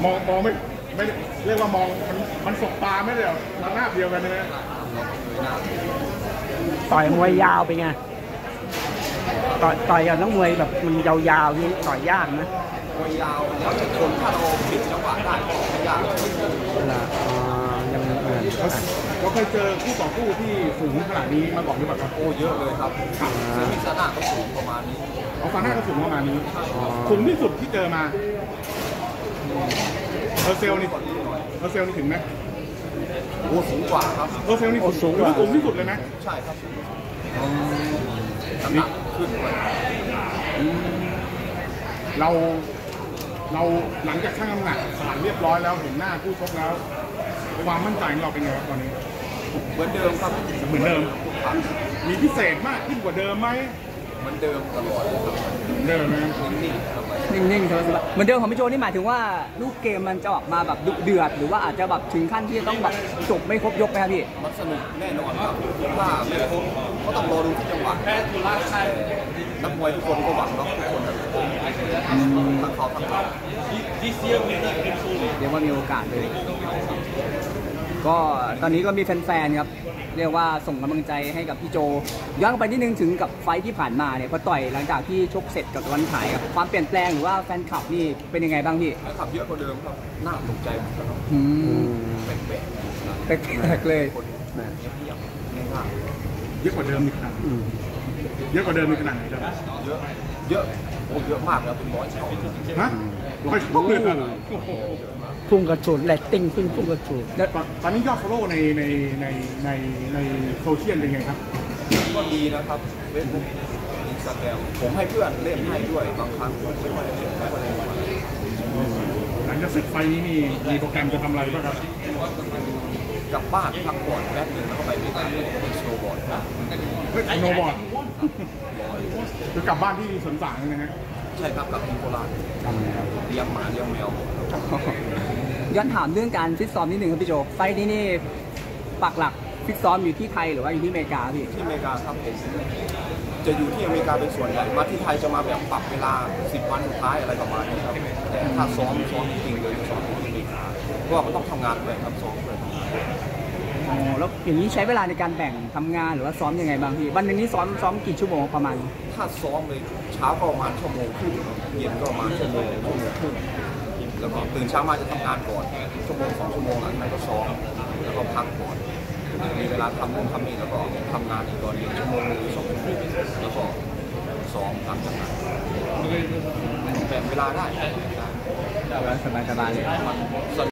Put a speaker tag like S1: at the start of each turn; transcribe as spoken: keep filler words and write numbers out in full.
S1: มองมองไม่ไม่เรียกว่ามองมันมันสบตาไม่ได้หรอทางหน้าเดียวกันใช่ไหม
S2: ต่อยมวยยาวไปไงต่อยต่อยกับนักมวยแบบมันยาวๆนี่ต่อยยากนะ
S3: มวยยาวแล้วจะคนถ้าเราปิดจังหวะได้ก็ไม่ยาก
S2: ละอ๋อยังเหมือน
S1: เราเคยเจอคู่ต่อสู้ที่สูงขนาดนี้มาก่อนหรือเปล่าครับ
S3: โอ้เยอะเลยครับซึ่งมิซาน่าก็สูงประมาณนี้
S1: เอาฟาน่าก็สูงประมาณนี้สูงที่สุดที่เจอมาเออเซลนี่เออเซลนี่ถึงไหม
S3: โอ้สูงกว่าครับ
S1: เออเซลนี่สูงกว่าสูงที่สุดเลยไหม
S3: ใช่ครับน้ำหนักขึ้นกว่า
S1: เราเราหลังจากชั่งน้ำหนักผ่านเรียบร้อยแล้วเห็นหน้าคู่ชกแล้วความมั่นใจของเราเป็นไงครับตอนนี้
S3: เหมือนเดิมครับ
S1: เหมือนเดิมมีพิเศษมากขึ้นกว่าเดิมไหม
S3: เหมือนเดิมตลอด
S1: เดิมนะ
S2: นิ่งๆครับเหมือนเดิมของพี่โจนี่หมายถึงว่าลูกเกมมันจะออกมาแบบดุเดือดหรือว่าอาจจะแบบถึงขั้นที่จะต้องแบบจบไม่ครบยกไหมครับพี่
S3: มันสนุกแน่นอนครับถ้าไม่ครบก็ต้องรอดูที่จังหวะนักมวยทุกคนก็หวังเนาะทุกคนทั้งเขาทั้งเรา
S2: เรียกว่ามีโอกาสเลยก็ตอนนี้ก็มีแฟนๆครับเรียกว่าส่งกำลังใจให้กับพี่โจย้อนไปนิดนึงถึงกับไฟที่ผ่านมาเนี่ยพอต่อยหลังจากที่ชกเสร็จกับวันถ่ายครับความเปลี่ยนแปลงหรือว่าแฟนคลับนี่เป็นยังไงบ้างพี่
S3: แฟนคลับเยอะกว่าเดิมครับน่าตกใจเหมือนกันแปลก
S2: แปลกเลย
S1: เยอะกว่าเดิมอีกขนาดเยอะกว่าเดิมอีกขนาดไหนครับ
S3: เยอะเยอะโอ้เยอะมากแล้วเป็นร้อยเท่า
S1: ฮะร้อยเท่าเลย
S2: พุ่งกระสุนแลตติ้งพุ่งพุ่งกระสุน
S1: ตอนนี้ยอดฟอลโล่ในในในในในโซเชียลเป็นไงครับ
S3: ก็ดีนะครับเฟซบุ๊กอินสตาแกรมผมให้เพื่อนเล่นให้ด้วยบางครั้งไม่ค่อยได้เล่นไม่ค่อยได้เล่น
S1: หลังจากเสร็จไฟนี้มีมีโปรแกรมจะทำอะไรบ้างครับ
S3: กลับบ้านพักผ่อนแป๊บนึงแล้วก็ไปเล่นสโนว์บอร์ดครับ
S1: เฮ้ยสโนว์บอร์ดคือกลับบ้านที่สวนสางนะฮะ
S3: ใช่ครับกลับที่โคราชเลี้ยงหมาเลี้ยงแมว
S2: ย้อนถามเรื่องการฟิตซ้อมนิดนึงครับพี่โจไฟนี้นี่ปักหลักฟิตซ้อมอยู่ที่ไทยหรือว่าอยู่ที่อเมริกาพี่
S3: ที่อเมริกาครับผมจะอยู่ที่อเมริกาเป็นส่วนใหญ่มาที่ไทยจะมาแบบปรับเวลาสิบวันสุดท้ายอะไรประมาณนี้ครับแต่ถ้าซ้อมซ้อมจริงเลยซ้อมที่อเมริกาเพราะว่ามันต้องทำงานด้วยครับซ้อมด้วย
S2: อ๋อแล้วอย่างนี้ใช้เวลาในการแบ่งทำงานหรือว่าซ้อมยังไงบ้างพี่วันนึงนี้ซ้อมซ้อมกี่ชั่วโมงประมาณ
S3: ถ้าซ้อมเลยเช้าก็ประมาณชั่วโมงครึ่งเย็นก็ประมาณชั่วโมงชั่วโมงครึ่งแล้วก็ตื่นเช้ามาจะทำงานก่อนชั่วโมงสองชั่วโมงหลังนั้นก็ซ้อมแล้วก็พักก่อนมีเวลาทำนู่นทำนี่แล้วก็ทำงานอีกตอนนี้ชั่วโมงหรือสองชั่วโมงแล้วก็ซ้อมทำจากนั้นแบ่งเวลาได้
S2: สบายๆเลย